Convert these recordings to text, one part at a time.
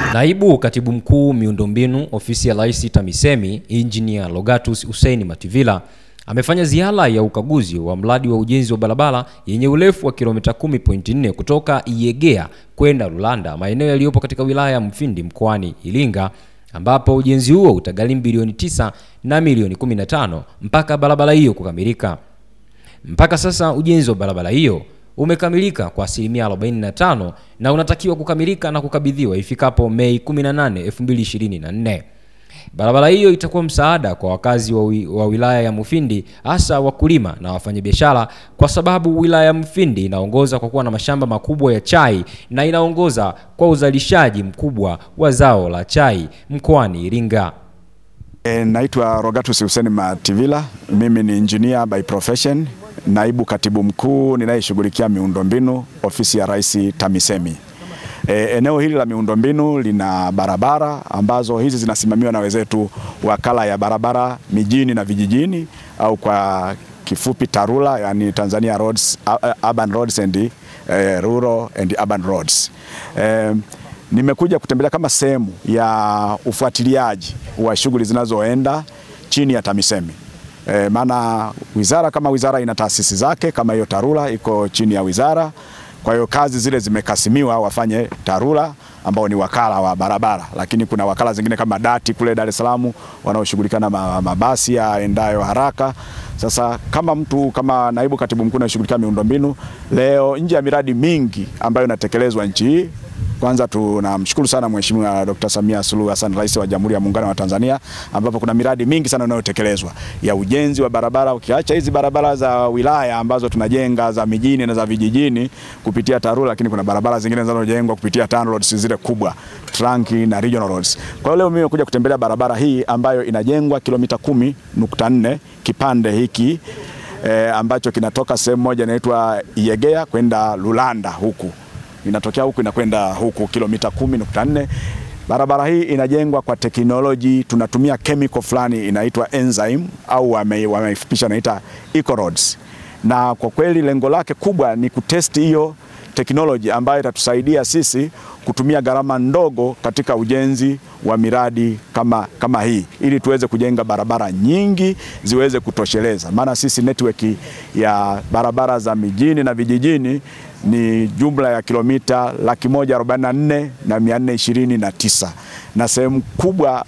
Naibu Katibu Mkuu miundombinu Ofisi ya Rais TAMISEMI, Engineer Rogatus Hussein Mativila amefanya ziara ya ukaguzi wa mradi wa ujenzi wa barabara yenye urefu wa kilomita 10.4 kutoka Iyegeya kwenda Lulanda, maeneo yaliyopo katika wilaya ya Mufindi mkoani Iringa, ambapo ujenzi huo utagharimu bilioni 9 na milioni 15 mpaka barabara hiyo kukamilika. Mpaka sasa ujenzi wa barabara hiyo umekamilika kwa 45% na unatakiwa kukamilika na kukabidhiwa ifikapo Mei 18, 2024. Barabara hiyo itakuwa msaada kwa wakazi wa wilaya ya Mufindi, hasa wakulima na wafanyabiashara, kwa sababu wilaya ya Mufindi inaongoza kwa kuwa na mashamba makubwa ya chai na inaongoza kwa uzalishaji mkubwa wa zao la chai mkoani Iringa. Naitwa Rogatus Hussein Mativila, mimi ni engineer by profession, Naibu Katibu Mkuu ninayeshughulikia miundombinu Ofisi ya Rais TAMISEMI. Eneo hili la miundombinu lina barabara ambazo hizi zinasimamiwa na wenzetu wakala ya barabara mijini na vijijini, au kwa kifupi TARURA, yani Tanzania Roads, Urban Roads and Rural and Urban Roads. Nimekuja kutembelea kama sehemu ya ufuatiliaji wa shughuli zinazoenda chini ya TAMISEMI. Maana wizara kama wizara ina taasisi zake, kama hiyo TARURA iko chini ya wizara. Kwa hiyo kazi zile zimekasimiwa wafanye TARURA ambao ni wakala wa barabara, lakini kuna wakala zingine kama DART kule Dar es Salaam wanaoshughulika na mabasi yaendayo haraka. Sasa kama naibu katibu mkuu anayeshughulikia miundombinu, leo nje ya miradi mingi ambayo inatekelezwa nchi hii, kwanza tunamshukuru sana Mheshimiwa Dr. Samia Suluhu Hassan, Rais wa Jamhuri ya Muungano wa Tanzania, ambapo kuna miradi mingi sana inayotekelezwa ya ujenzi wa barabara. Ukiacha hizi barabara za wilaya ambazo tunajenga za mijini na za vijijini kupitia TARURA, lakini kuna barabara zingine zinazojengwa kupitia TANROADS zile kubwa, trunk na regional roads. Kwa hiyo leo mimi nimekuja kutembelea barabara hii ambayo inajengwa kilomita 10.4, kipande hiki ambacho kinatoka sehemu moja inaitwa Iyegeya kwenda Lulanda, huku inatokea huku inakwenda huku kilomita 10.4. Barabara hii inajengwa kwa teknoloji, tunatumia chemical fulani inaitwa enzyme, au wameifupisha inaita eco roads. Na kwa kweli lengo lake kubwa ni kutesti hiyo teknoloji ambayo itatusaidia sisi kutumia gharama ndogo katika ujenzi wa miradi kama hii, ili tuweze kujenga barabara nyingi ziweze kutosheleza. Maana sisi network ya barabara za mijini na vijijini ni jumla ya kilomita 144,429 na sehemu kubwa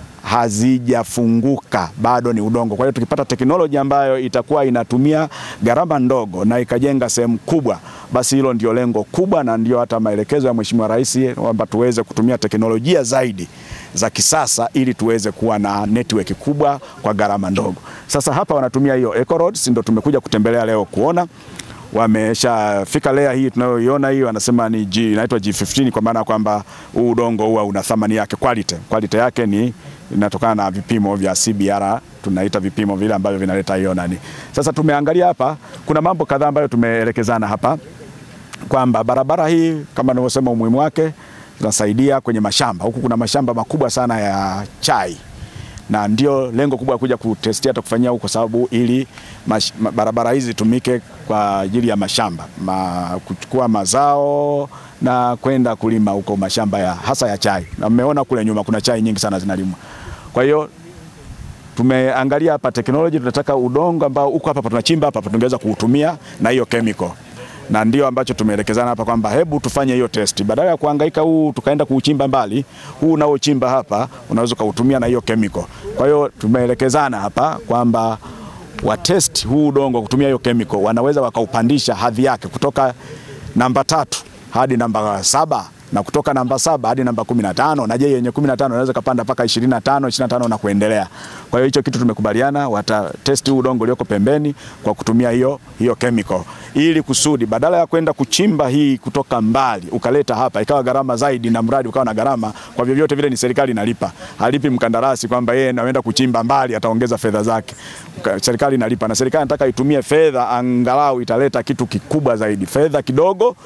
hazijafunguka, bado ni udongo. Kwa hiyo tukipata teknolojia ambayo itakuwa inatumia gharama ndogo na ikajenga sehemu kubwa, basi hilo ndio lengo kubwa, na ndio hata maelekezo ya Mheshimiwa Rais kwamba tuweze kutumia teknolojia zaidi za kisasa ili tuweze kuwa na network kubwa kwa gharama ndogo. Sasa hapa wanatumia hiyo eco roads, ndio tumekuja kutembelea leo kuona. Wameshafika layer hii tunayoiona hiyo, anasema ni inaitwa G15, kwa maana kwamba huu udongo huwa una thamani yake, quality yake ni inatokana na vipimo vya CBR, tunaita vipimo vile ambavyo vinaleta hiyo nani. Sasa tumeangalia hapa, kuna mambo kadhaa ambayo tumeelekezana hapa, kwamba barabara hii kama nilivyosema umuhimu wake tunasaidia kwenye mashamba. Huku kuna mashamba makubwa sana ya chai, na ndio lengo kubwa kuja kutestia hata kufanyia huko, sababu ili barabara hizi tumike kwa ajili ya mashamba, kuchukua mazao na kwenda kulima huko mashamba hasa ya chai. Na mmeona kule nyuma kuna chai nyingi sana zinalimwa. Kwa hiyo tumeangalia hapa teknolojia, tunataka udongo ambao uko hapa tunachimba hapa tungeweza kuutumia na hiyo chemical. Na ndio ambacho tumeelekezana hapa kwamba hebu tufanye hiyo test. Badala ya kuhangaika huu tukaenda kuuchimba mbali, huu unaochimba hapa unaweza kuutumia na hiyo chemical. Kwa hiyo tumeelekezana hapa kwamba wa test huu udongo kutumia hiyo chemical, wanaweza wakaupandisha hadhi yake kutoka namba 3 hadi namba 7, na kutoka namba 7 hadi namba 15, na yenye 15 unaweza kupanda mpaka 25 na kuendelea. Kwa hiyo hicho kitu tumekubaliana, watatesti udongo ulioko pembeni kwa kutumia hiyo chemical, ili kusudi badala ya kwenda kuchimba hii kutoka mbali ukaleta hapa ikawa gharama zaidi na mradi ukawa na gharama. Kwa vyovyote vile ni serikali inalipa, halipi mkandarasi kwamba yeye anaenda kuchimba mbali ataongeza fedha zake. Serikali inalipa, na serikali nataka itumie fedha angalau italeta kitu kikubwa zaidi. Fedha kidogo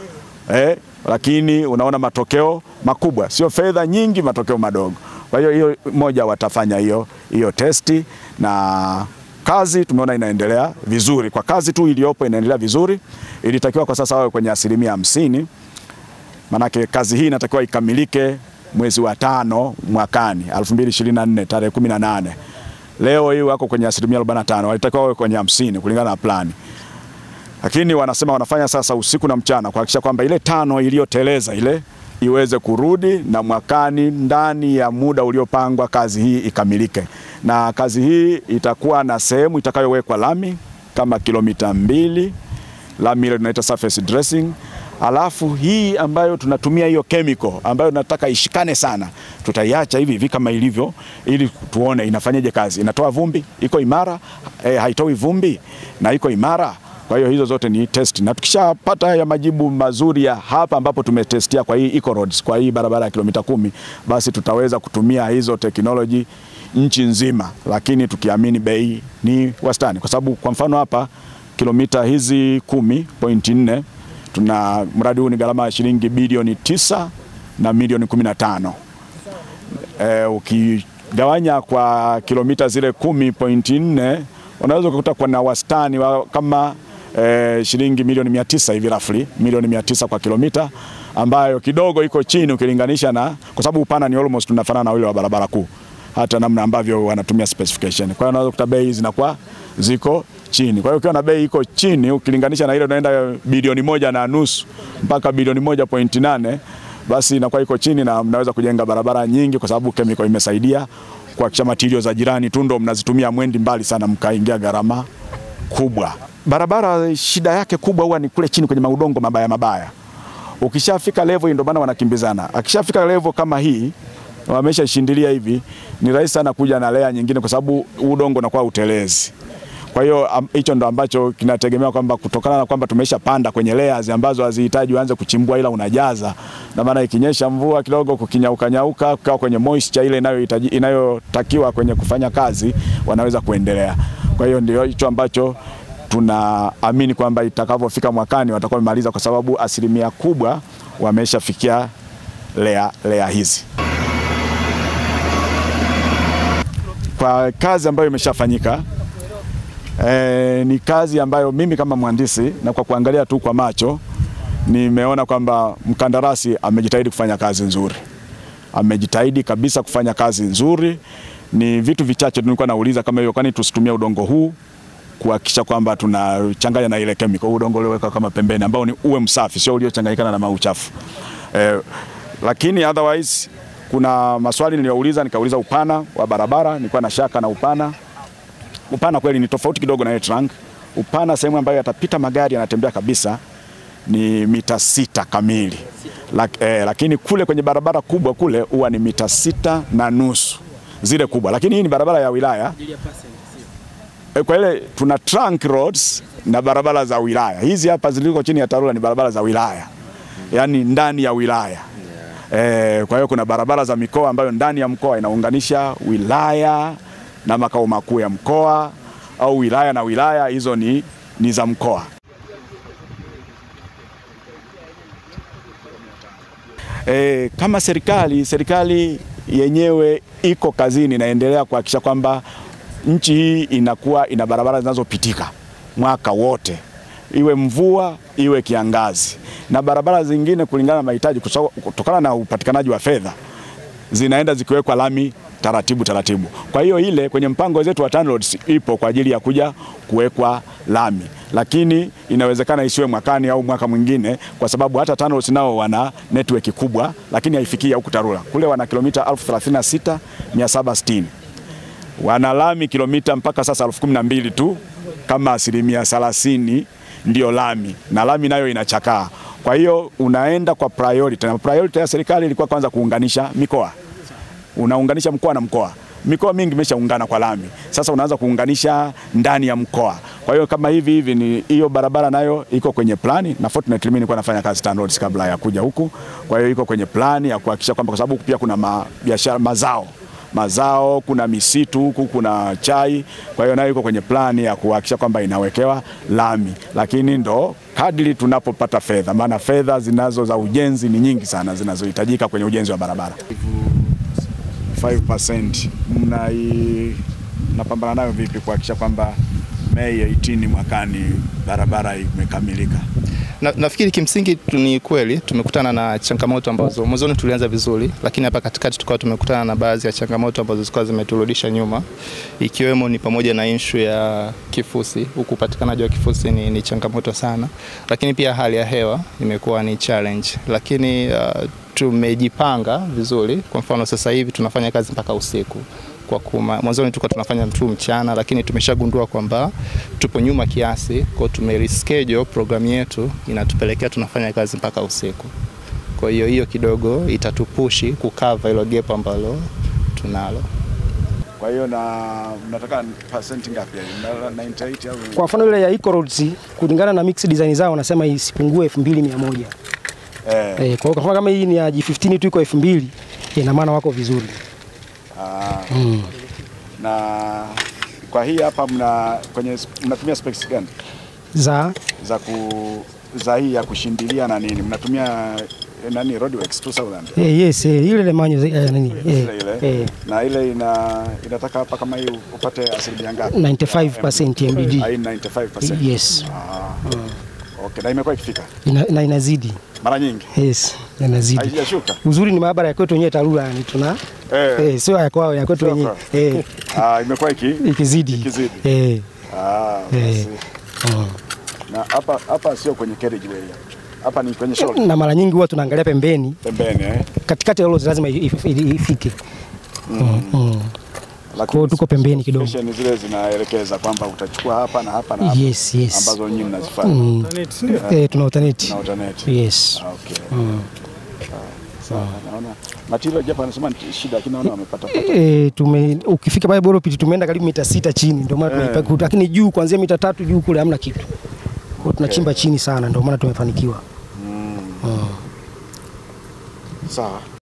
lakini unaona matokeo makubwa, sio fedha nyingi matokeo madogo. Kwa hiyo moja watafanya hiyo testi, na kazi tumeona inaendelea vizuri. Kwa kazi tu iliyopo inaendelea vizuri. Ilitakiwa kwa sasa wawe kwenye 50%, manake kazi hii inatakiwa ikamilike mwezi wa 5 mwakani 2024 tarehe 18. Leo hii wako kwenye 45%, walitakiwa wawe kwenye 50 kulingana na plani. Lakini wanasema wanafanya sasa usiku na mchana kuhakikisha kwamba ile 5 iliyoteleza ile iweze kurudi, na mwakani ndani ya muda uliopangwa kazi hii ikamilike. Na kazi hii itakuwa na sehemu itakayowekwa lami kama kilomita 2, lami ile tunaita surface dressing. Alafu hii ambayo tunatumia hiyo chemical ambayo nataka ishikane sana, tutaiacha hivi kama ilivyo, ili tuone inafanyaje kazi. Inatoa vumbi, iko imara, haitoi vumbi na iko imara. Kwa hiyo hizo zote ni test, na tukishapata ya majibu mazuri ya hapa ambapo tumetestia kwa hii eco roads, kwa hii barabara ya kilomita 10, basi tutaweza kutumia hizo technology nchi nzima, lakini tukiamini bei ni wastani. Kwa sababu kwa mfano hapa kilomita hizi 10.4 tuna mradi huu ni gharama ya shilingi bilioni 9 na milioni 15. Ukigawanya kwa kilomita zile 10.4 unaweza kukuta kwa na wastani wa kama shilingi milioni 900 hivi, roughly milioni 900 kwa kilomita, ambayo kidogo iko chini ukilinganisha na, kwa sababu upana ni almost tunafanana na ule wa barabara kuu, hata namna ambavyo wanatumia specification. Kwa hiyo unaweza kukuta bei zinakuwa ziko chini. Kwa hiyo ukiwa na bei iko chini ukilinganisha na ile unaenda bilioni 1.5 mpaka bilioni 1.8, basi inakuwa iko chini, na mnaweza kujenga barabara nyingi kwa sababu chemical imesaidia kuhakikisha materials za jirani tu ndo mnazitumia mwendi mbali sana mkaingia gharama kubwa. Barabara shida yake kubwa huwa ni kule chini kwenye maudongo mabaya. Ukishafika level ndio maana wanakimbizana. Akishafika level kama hii wameshashindilia hivi, ni rahisi sana kuja na layer nyingine kwa sababu udongo unakuwa utelezi. Kwa hiyo hicho ndo ambacho kinategemea kwamba kutokana na kwamba tumeshapanda kwenye layers ambazo hazihitaji uanze kuchimbua, ila unajaza, na maana ikinyesha mvua kidogo kukinyauka kwa kwenye moisture ile inayotakiwa kwenye kufanya kazi, wanaweza kuendelea. Kwa hiyo ndio hicho ambacho tunaamini kwamba itakapofika mwakani watakuwa wamemaliza, kwa sababu 1% kubwa wameshafikia layer hizi. Kwa kazi ambayo imeshafanyika, ni kazi ambayo mimi kama mhandisi na kwa kuangalia tu kwa macho nimeona kwamba mkandarasi amejitahidi kufanya kazi nzuri. Amejitahidi kabisa kufanya kazi nzuri. Ni vitu vichache nilikuwa nauliza kama hiyo, kwani tusitumie udongo huu kuhakikisha kwamba tunachanganya na ile chemical, udongo ulioweka kama pembeni ambao ni uwe msafi, sio uliochanganyikana na mauchafu. Lakini otherwise kuna maswali niliyouliza, nikauliza upana wa barabara, nilikuwa na shaka na upana. Upana kweli ni tofauti kidogo na trunk. Upana sehemu ambayo yatapita magari yanatembea kabisa ni mita 6 kamili. Lakini kule kwenye barabara kubwa kule huwa ni mita 6.5 zile kubwa. Lakini hii ni barabara ya wilaya. Kwa ile tuna trunk roads na barabara za wilaya. Hizi hapa ziliko chini ya TARURA ni barabara za wilaya, yani ndani ya wilaya. Kwa hiyo kuna barabara za mikoa ambayo ndani ya mkoa inaunganisha wilaya na makao makuu ya mkoa, au wilaya na wilaya, hizo ni za mkoa. Kama serikali yenyewe iko kazini, inaendelea kuhakikisha kwamba nchi hii inakuwa ina barabara zinazopitika mwaka wote, iwe mvua iwe kiangazi, na barabara zingine kulingana na mahitaji kutokana na upatikanaji wa fedha zinaenda zikiwekwa lami taratibu. Kwa hiyo ile kwenye mpango wetu wa TANROADS ipo kwa ajili ya kuja kuwekwa lami, lakini inawezekana isiwe mwakani au mwaka mwingine, kwa sababu hata TANROADS nao wana network kubwa, lakini haifikia huku TARURA. Kule wana kilomita 36,760. Wana lami kilomita mpaka sasa 12,000 tu, kama 30% ndio lami, na lami nayo inachakaa. Kwa hiyo unaenda kwa priority, na priority ya serikali ilikuwa kwanza kuunganisha mikoa. Unaunganisha mkoa na mkoa. Mikoa mingi imeshaungana kwa lami. Sasa unaanza kuunganisha ndani ya mkoa. Kwa hiyo kama hivi ni hiyo barabara nayo iko kwenye plani, na fortunately mimi nilikuwa nafanya kazi TANROADS kabla ya kuja huku. Kwa hiyo iko kwenye plani ya kuhakikisha kwamba, kwa sababu pia kuna biashara mazao, kuna misitu huku, kuna chai. Kwa hiyo nayo iko kwenye plani ya kuhakikisha kwamba inawekewa lami. Lakini ndo kadri tunapopata fedha, maana fedha zinazo za ujenzi ni nyingi sana zinazohitajika kwenye ujenzi wa barabara. 5% mnapambana nayo vipi kuhakikisha kwamba Mei 18 mwakani barabara imekamilika? Nafikiri kimsingi ni kweli tumekutana na changamoto ambazo mwanzoni tulianza vizuri, lakini hapa katikati tukawa tumekutana na baadhi ya changamoto ambazo zilikuwa zimeturudisha nyuma, ikiwemo ni pamoja na issue ya kifusi. Huku upatikanaji wa kifusi ni changamoto sana, lakini pia hali ya hewa imekuwa ni challenge, lakini tumejipanga vizuri. Kwa mfano sasa hivi tunafanya kazi mpaka usiku. Mwanzoni tulikuwa tunafanya tu mchana, lakini tumeshagundua kwamba tupo nyuma kiasi, kwa tumereschedule program yetu inatupelekea tunafanya kazi mpaka usiku. Kwa hiyo kidogo itatupushi kukava hilo gap ambalo tunalo. Kwa hiyo mnataka percent ngapi? 98 au? Kwa mfano ile ya Eco Roads kulingana na mix design zao wanasema isipungue 2100. Kwa hiyo kama hii ni ya G15 tu iko 2000, ina maana wako vizuri. Na kwa hii hapa mnatumia specs gani? Za hii ya kushindilia na nini? Mnatumia nani, Roadworks 2000? Yes, ile manyo nini? Na ile inataka hapa kama hii upate asilimia ngapi? 95% MDD. 95%. Yes. Okay, na imekuwa ikifika? Inazidi. Mara nyingi? Yes, inazidi. Haijashuka? Uzuri ni maabara ya kwetu wenyewe TARURA, yani tuna sio ya kwao, ya kwetu wenyewe. Imekuwa ikizidi. Basi. Na hapa sio kwenye carriageway. Hapa ni kwenye shoulder. Na mara nyingi huwa tunaangalia pembeni. Katikati ya roads lazima ifike. Lakini tuko pembeni kidogo. Station zile zinaelekeza kwamba utachukua hapa na hapa na hapa. Yes. Ambazo nyinyi mnazifanya. Tuna alternate. Yes. Okay. Sawa, naona Mativila hapa anasema shida, lakini naona wamepata. Ukifika pale Boropiti tumeenda karibu mita 6 chini, ndio maana tumepata, lakini juu kuanzia mita 3 juu kule hamna kitu. Kwa tunachimba chini sana, ndio maana tumefanikiwa. Sawa.